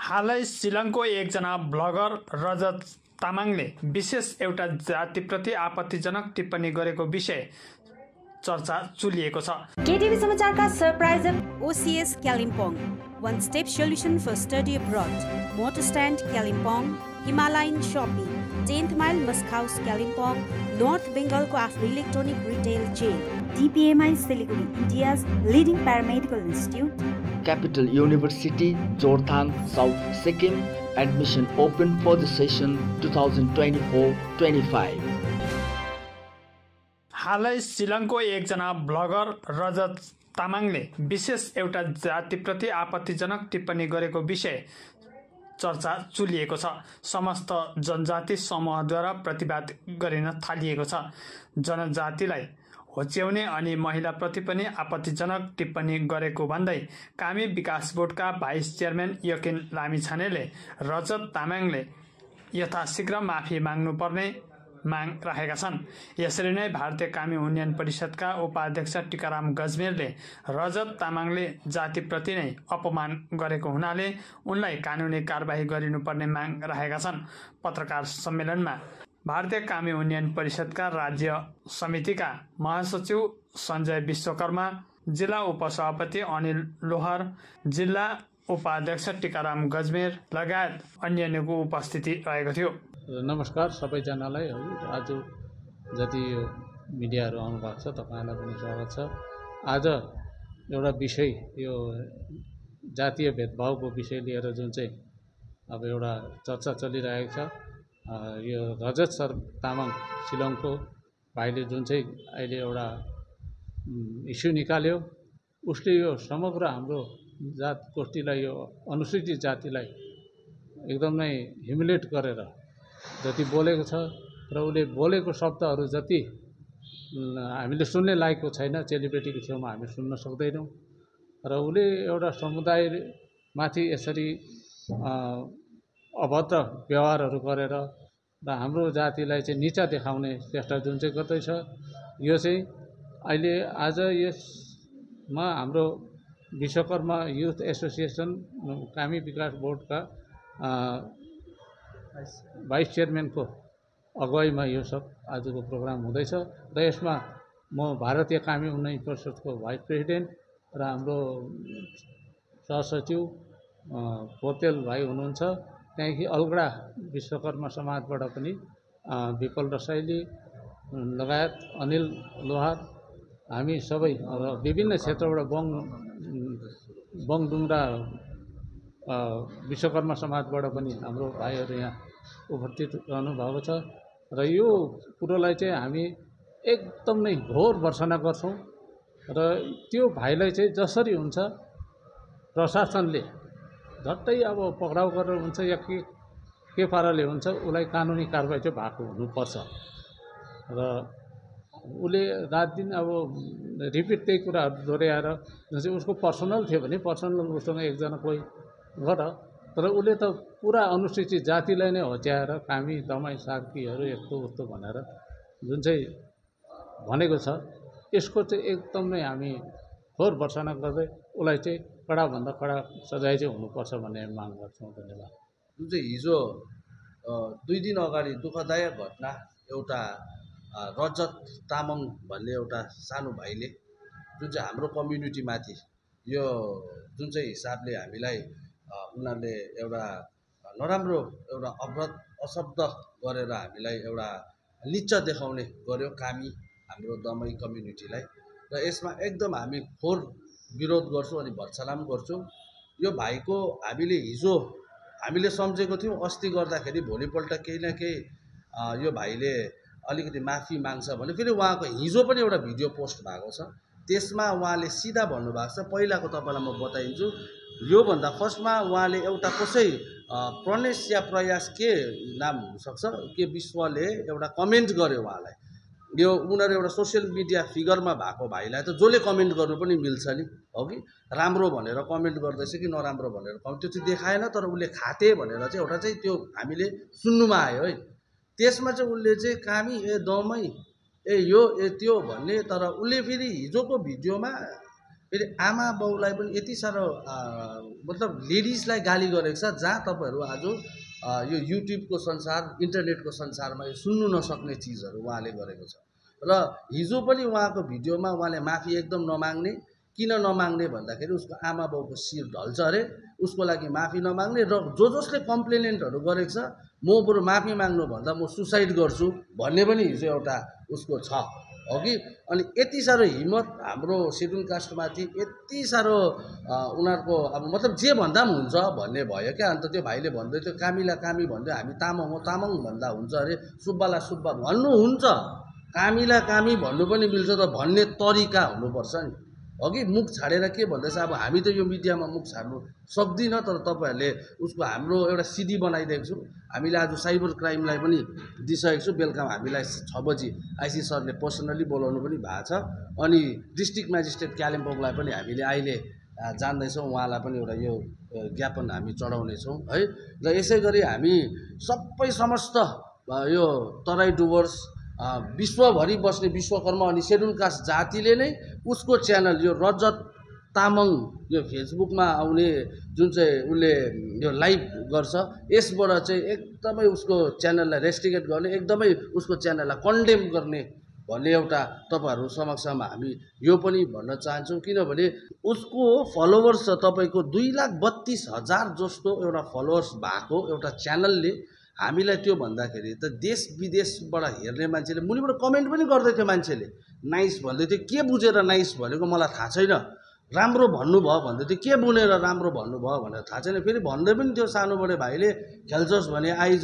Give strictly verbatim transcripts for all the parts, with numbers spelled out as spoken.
हालै शिलङको एकजना ब्लगर रजत तामाङले विशेष एउटा जातिप्रति आपत्तिजनक टिप्पणी गरेको विषय चर्चा चुलिएको छ। केटिभी समाचारका सरप्राइजर OCS Kalimpong, one step solution for study abroad, motor stand Kalimpong, Himalayan shopping, tenth mile Musk House Kalimpong, North Bengal को आफ्नो electronic retail chain, D P M I Siliguri, India's leading paramedical institute, Capital University, Jorthang, South Sikkim. Admission open for the session twenty twenty-four twenty-five. हालै शिलङको एकजना bagger रजत तामाङले विशेष एउटा जातिप्रति आपत्तिजनक टिप्पणी गरेको विषय चर्चा चुलिएको छ। समस्त जनजाति समूहद्वारा प्रतिवाद गरिन थालिएको छ। जनजातिलाई होच्याउने अनि महिलाप्रति पनि आपत्तिजनक टिप्पणी गरेको भन्दै कामी विकास बोर्डका भाइस चेयरम्यान यकिन लामिछानेले रजत तामाङले यथाशीघ्र माफी माग्नुपर्ने माग राखेका छन्। यसरी नै भारतीय कामी युनियन परिषदका उपाध्यक्ष टिकाराम गजमेरले रजत तामाङले जातिप्रति नै अपमान गरेको हुनाले उनलाई कानुनी कारबाही गरिनुपर्ने माग राखेका छन्। पत्रकार सम्मेलनमा भारतीय कामी युनियन परिषदका राज्य समितिका महासचिव सञ्जय विश्वकर्मा, जिल्ला उपसभापति अनिल लोहर, जिल्ला उपाध्यक्ष टिकाराम गजमेर लगायत अन्यको उपस्थिति रहेको थियो। नमस्कार सबैजनालाई। आज जति मिडियाहरू आउनु भएको छ तपाईहरुलाई पनि स्वागत छ। आज एउटा विषय यो जातीय भेदभावको विषय लिएर जुन चाहिँ अब एउटा चर्चा चलिरहेको छ, यो रजत सर तामाङ शिलङको भाइले जुन चाहिँ अहिले एउटा इस्यु निकाल्यो, उसले यो समग्र हाम्रो जात गोष्ठीलाई, यो अनुसूचित जातिलाई एकदमै ह्युमिलेट गरेर जति बोलेको छ र उसले बोलेको शब्दहरू जति हामीले सुन्ने लायकको छैन, चेलीबेटीको छेउमा हामी सुन्न सक्दैनौँ र उसले एउटा समुदायमाथि यसरी अभद्र व्यवहारहरू गरेर र हाम्रो जातिलाई चाहिँ निचा देखाउने चेष्टा जुन चाहिँ गर्दैछ, यो चाहिँ अहिले आज यसमा हाम्रो विश्वकर्मा युथ एसोसिएसन कामी विकास बोर्डका भाइस चेयरम्यानको अगुवाईमा यो सब आजको प्रोग्राम हुँदैछ र यसमा म भारतीय कामी युनियन परिषदको भाइस प्रेसिडेन्ट र हाम्रो सहसचिव पोतेल भाइ हुनुहुन्छ, त्यहाँदेखि अलगडा विश्वकर्मा समाजबाट पनि विपल रसाइली लगायत अनिल लोहार, हामी सबै विभिन्न क्षेत्रबाट बङ बङडुङ्ग्रा विश्वकर्मा समाजबाट पनि हाम्रो भाइहरू यहाँ उपस्थित रहनु भएको छ र यो कुरोलाई चाहिँ हामी एकदम नै घोर भर्त्सना गर्छौँ र त्यो भाइलाई चाहिँ जसरी हुन्छ प्रशासनले झट्टै अब पक्राउ गरेर हुन्छ या के के पाराले हुन्छ उसलाई कानुनी कारबाही चाहिँ भएको हुनुपर्छ र उसले रात दिन अब रिपिट त्यही कुराहरू दोहोऱ्याएर जुन चाहिँ उसको पर्सनल थियो भने पर्सनल उसँग एकजना कोही गर, तर उसले त पुरा अनुसूचित जातिलाई नै होच्याएर कामी दमाई सार्कीहरू यस्तो उस्तो भनेर जुन चाहिँ भनेको छ, यसको चाहिँ एकदम नै हामी फोहोर भर्त्सना गर्दै उसलाई चाहिँ कडाभन्दा कडा सजाय चाहिँ हुनुपर्छ भन्ने माग गर्छौँ। धन्यवाद। जुन चाहिँ हिजो दुई दिन अगाडि दुःखदायक घटना एउटा रजत तामाङ भन्ने एउटा सानो भाइले जुन चाहिँ हाम्रो कम्युनिटीमाथि यो जुन चाहिँ हिसाबले हामीलाई उनीहरूले एउटा नराम्रो एउटा अपराध अशब्द गरेर हामीलाई एउटा निचा देखाउने गर्यो कामी हाम्रो दमाई कम्युनिटीलाई, र यसमा एकदम हामी फोहोर विरोध गर्छौँ अनि भर्त्सना पनि गर्छौँ। यो भाइको हामीले हिजो हामीले सम्झेको थियौँ, अस्ति गर्दाखेरि भोलिपल्ट केही न केही यो भाइले अलिकति माफी माग्छ भने फेरि उहाँको हिजो पनि एउटा भिडियो पोस्ट भएको छ, त्यसमा उहाँले सिधा भन्नुभएको छ। पहिलाको तपाईँलाई म बताइदिन्छु, योभन्दा फर्स्टमा उहाँले एउटा कसै प्रणेश या प्रयास के नाम हुनसक्छ के विश्वले एउटा कमेन्ट गर्यो उहाँलाई, यो उनीहरू एउटा सोसियल मिडिया फिगरमा भएको भाइलाई त जसले कमेन्ट गर्नु पनि मिल्छ नि, हो कि राम्रो भनेर कमेन्ट गर्दैछ कि नराम्रो भनेर कमेन्ट, त्यो चाहिँ देखाएन, तर उसले खाते भनेर चाहिँ एउटा चाहिँ त्यो हामीले सुन्नुमा आयो है। त्यसमा चाहिँ उसले चाहिँ कामी ए दमै ए यो ए त्यो भन्ने, तर उसले फेरि हिजोको भिडियोमा फेरि आमा बाउलाई पनि यति साह्रो मतलब लेडिजलाई गाली गरेको छ जहाँ तपाईँहरू आज यो युट्युबको संसार इन्टरनेटको संसारमा यो सुन्नु नसक्ने चिजहरू उहाँले गरेको छ। र हिजो पनि उहाँको भिडियोमा उहाँले माफी एकदम नमाग्ने, किन नमाग्ने भन्दाखेरि उसको आमा बाउको शिर ढल्छ अरे, उसको लागि माफी नमाग्ने। र जो जसले कम्प्लेनेन्टहरू गरेको छ म बरु माफी माग्नु भन्दा म सुसाइड गर्छु भन्ने पनि हिजो एउटा उसको छ हो कि। अनि यति साह्रो हिम्मत हाम्रो सेड्युल कास्टमाथि यति साह्रो उनीहरूको अब मतलब जे भन्दा पनि हुन्छ भन्ने भयो क्या। अन्त त्यो भाइले भन्दै थियो कामीलाई कामी भन्दै हामी तामाङ हो तामाङ भन्दा हुन्छ अरे, सुब्बालाई सुब्बा भन्नु हुन्छ, कामीलाई कामी भन्नु पनि मिल्छ, त भन्ने तरिका हुनुपर्छ नि हो कि। मुख छाडेर के भन्दैछ अब हामी त यो मिडियामा मुख छाड्नु सक्दिनँ, तर तपाईँहरूले उसको हाम्रो एउटा सिडी बनाइदिएको छु। हामीले आज साइबर क्राइमलाई पनि दिइसकेको छु। बेलुका हामीलाई छ बजी आइसी सरले पर्सनली बोलाउनु पनि भएको छ। अनि डिस्ट्रिक्ट म्याजिस्ट्रेट कालिम्पोङलाई पनि हामीले अहिले जान्दैछौँ, उहाँलाई पनि एउटा यो ज्ञापन हामी चढाउनेछौँ है। र यसै गरी हामी सबै समस्त यो तराई डुवर्स विश्वभरि बस्ने विश्वकर्मा अनि सेड्युल कास्ट जातिले नै उसको च्यानल यो रजत तामाङ यो फेसबुकमा आउने जुन चाहिँ उसले यो लाइभ गर्छ, यसबाट चाहिँ एकदमै उसको च्यानललाई रेस्ट्रिकेट गर्ने, एकदमै उसको च्यानललाई कन्डेम गर्ने भन्ने एउटा तपाईँहरू समक्षमा हामी यो पनि भन्न चाहन्छौँ। किनभने उसको फलोवर्स छ तपाईँको दुई लाख बत्तिस हजार जस्तो एउटा फलोवर्स भएको एउटा च्यानलले हामीलाई त्यो भन्दाखेरि त देश विदेशबाट हेर्ने मान्छेले मुनिबाट कमेन्ट पनि गर्दै थियो, मान्छेले नाइस भन्दै थियो। के बुझेर नाइस भनेको मलाई थाहा छैन, राम्रो भन्नुभयो भन्दै थियो, के बुनेर राम्रो भन्नुभयो भनेर थाहा छैन। फेरि भन्दै पनि थियो सानोबडे भाइले खेल्छस् भने आइज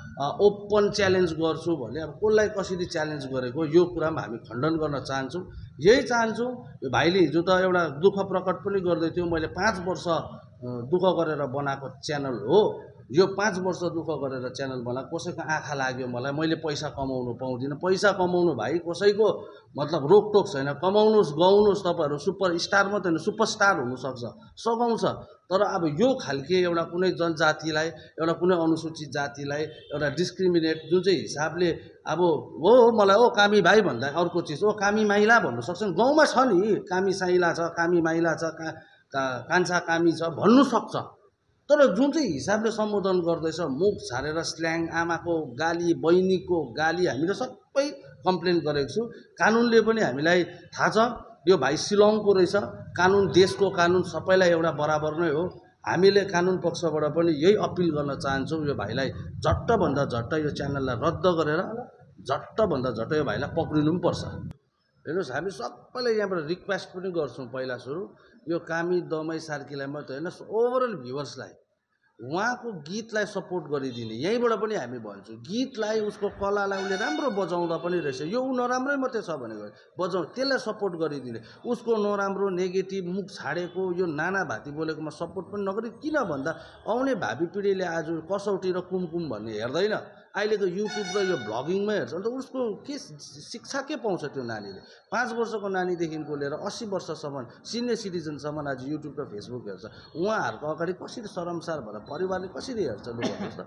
ओपन च्यालेन्ज गर्छु भने, अब कसलाई कसरी च्यालेन्ज गरेको यो कुरामा हामी खण्डन गर्न चाहन्छौँ। यही चाहन्छौँ यो भाइले हिजो त एउटा दुःख प्रकट पनि गर्दै थियो, मैले पाँच वर्ष दुःख गरेर बनाएको च्यानल हो यो, पाँच वर्ष दुःख गरेर च्यानल बना, कसैको आँखा लाग्यो मलाई, मैले पैसा कमाउनु पाउँदिनँ। पैसा कमाउनु भाइ कसैको मतलब रोकटोक छैन, कमाउनुहोस् गाउनुहोस्, तपाईँहरू सुपर स्टार मात्रै होइन सुपरस्टार हुनसक्छ, सघाउँछ। तर अब यो खालके एउटा कुनै जनजातिलाई एउटा कुनै अनुसूचित जातिलाई एउटा डिस्क्रिमिनेट जुन चाहिँ हिसाबले अब हो मलाई ओ कामी भाइ भन्दा अर्को चिज ओ कामी माइला भन्नु सक्छ नि, गाउँमा छ नि कामी साइला छ, कामी माइला छ, का कान्छा कामी छ भन्नु सक्छ। तर जुन चाहिँ हिसाबले सम्बोधन गर्दैछ मुख छाडेर स्ल्याङ, आमाको गाली, बहिनीको गाली, हामीले सबै कम्प्लेन गरेको छु। कानुनले पनि हामीलाई थाहा छ यो भाइ सिलङको रहेछ, कानुन देशको कानुन सबैलाई एउटा बराबर नै हो। हामीले कानुन पक्षबाट पनि यही अपिल गर्न चाहन्छौँ यो भाइलाई झट्टभन्दा झट्ट यो च्यानललाई रद्द गरेर झट्टभन्दा झट्ट यो भाइलाई पक्रिनु पनि पर्छ। हेर्नुहोस् हामी सबैलाई यहाँबाट रिक्वेस्ट पनि गर्छौँ, पहिला सुरु यो कामी दमाई सार्कीलाई मात्रै होइन ओभरअल भ्युवर्सलाई उहाँको गीतलाई सपोर्ट गरिदिने, यहीँबाट पनि हामी भन्छौँ गीतलाई उसको कलालाई उसले राम्रो बजाउँदा पनि रहेछ, यो ऊ नराम्रै मात्रै छ भनेको बजाउँ त्यसलाई सपोर्ट गरिदिने, उसको नराम्रो नेगेटिभ मुख छाडेको यो नाना भाती बोलेकोमा सपोर्ट पनि नगरी। किन भन्दा आउने भावी पिँढीले आज कसौटी र कुमकुम भन्ने हेर्दैन, अहिलेको युट्युब र यो भ्लगिङमै हेर्छ। अन्त उसको के शिक्षा के पाउँछ त्यो नानीले? पाँच वर्षको नानीदेखिको लिएर अस्सी वर्षसम्म सिनियर सिटिजनसम्म आज युट्युब र फेसबुक हेर्छ, उहाँहरूको अगाडि कसरी शरमसार भएर परिवारले कसरी हेर्छ लु भन्नुहोस् त।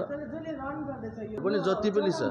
र पनि जति पनि छ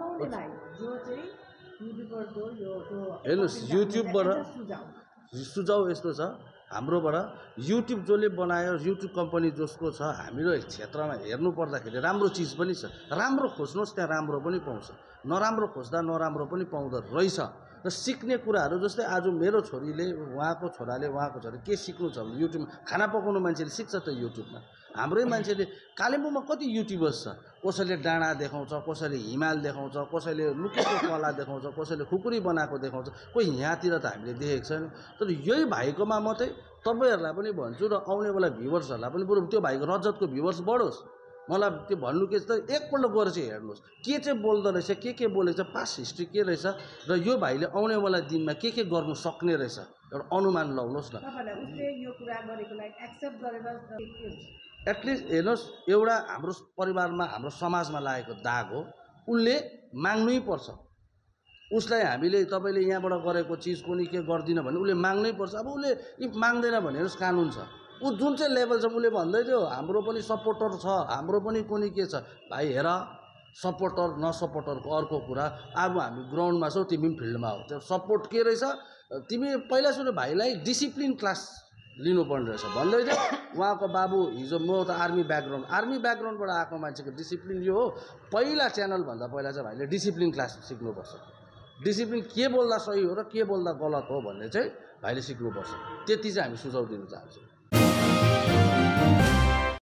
हेर्नुहोस् युट्युबबाट सुझाउ यस्तो छ हाम्रोबाट, युट्युब जसले बनायो युट्युब कम्पनी जसको छ हाम्रो क्षेत्रमा हेर्नु पर्दाखेरि राम्रो चिज पनि छ, राम्रो खोज्नुहोस् त्यहाँ राम्रो पनि पाउँछ, नराम्रो खोज्दा नराम्रो पनि पाउँदो रहेछ। र सिक्ने कुराहरू जस्तै आज मेरो छोरीले उहाँको छोराले उहाँको छोरा के सिक्नु छ भने युट्युबमा खाना पकाउनु मान्छेले सिक्छ त युट्युबमा। हाम्रै मान्छेले कालिम्पोङमा कति युट्युबर्स छ, कसैले डाँडा देखाउँछ, कसैले हिमाल देखाउँछ, कसैले लुकेको कला देखाउँछ, कसैले खुकुरी बनाएको देखाउँछ, कोही यहाँतिर त हामीले देखेको छैन। तर यही भाइकोमा मात्रै तपाईँहरूलाई पनि भन्छु र आउनेवाला भ्युवर्सहरूलाई पनि बरु त्यो भाइको रजतको भ्युवर्स बढोस्। मलाई त्यो भन्नु के छ त एकपल्ट गएर चाहिँ हेर्नुहोस् के चाहिँ बोल्दो रहेछ, के के बोलेको छ, पास्ट हिस्ट्री के रहेछ र यो भाइले आउनेवाला दिनमा के के गर्नु सक्ने रहेछ एउटा अनुमान लगाउनुहोस् न। एटलिस्ट हेर्नुहोस् एउटा हाम्रो परिवारमा हाम्रो समाजमा लागेको दाग हो, उसले माग्नै पर्छ। उसलाई हामीले तपाईँले यहाँबाट गरेको चिज कुनै के गर्दिनँ भने उसले माग्नै पर्छ। अब उसले इफ माग्दैन भने हेर्नुहोस् कानुन छ, ऊ जुन चाहिँ लेभल छ उसले भन्दै थियो हाम्रो पनि सपोर्टर छ, हाम्रो पनि कुनै के छ। भाइ हेर सपोर्टर नसपोर्टरको अर्को कुरा, अब हामी ग्राउन्डमा छौँ तिमी पनि फिल्डमा हो, त्यो सपोर्ट के रहेछ तिमी पहिला सुरु भाइलाई डिसिप्लिन क्लास लिनुपर्ने रहेछ भन्दै थियो उहाँको बाबु हिजो म त आर्मी ब्याकग्राउन्ड आर्मी ब्याकग्राउन्डबाट आएको मान्छेको डिसिप्लिन यो हो पहिला च्यानलभन्दा पहिला चाहिँ भाइले डिसिप्लिन क्लास सिक्नुपर्छ डिसिप्लिन के बोल्दा सही हो र के बोल्दा गलत हो भन्ने चाहिँ भाइले सिक्नुपर्छ त्यति चाहिँ हामी सुझाव दिन चाहन्छौँ